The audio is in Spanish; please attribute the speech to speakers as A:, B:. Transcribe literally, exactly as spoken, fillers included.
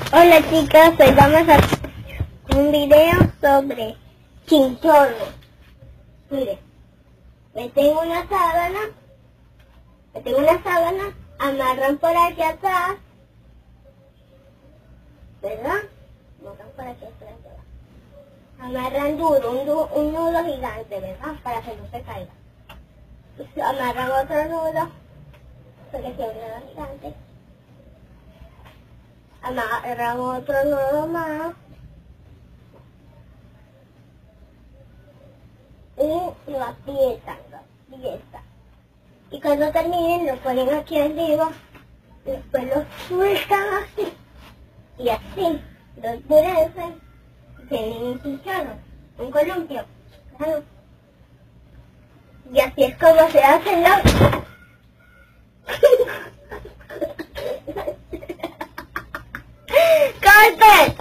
A: Hola chicas, hoy vamos a hacer un video sobre chinchorros. Mire, me tengo una sábana, me tengo una sábana, amarran por aquí atrás, ¿verdad? Amarran por aquí atrás, amarran duro, un, du un nudo gigante, ¿verdad? Para que no se caiga. Y amarran otro nudo, para que sea un nudo gigante. Amarran otro nudo más y lo aprietan, lo aprietan. Y cuando terminen lo ponen aquí arriba, después lo sueltan así y así lo endurecen y tienen un chinchorro, un columpio. Claro. Y así es como se hacen los... ¡Corten!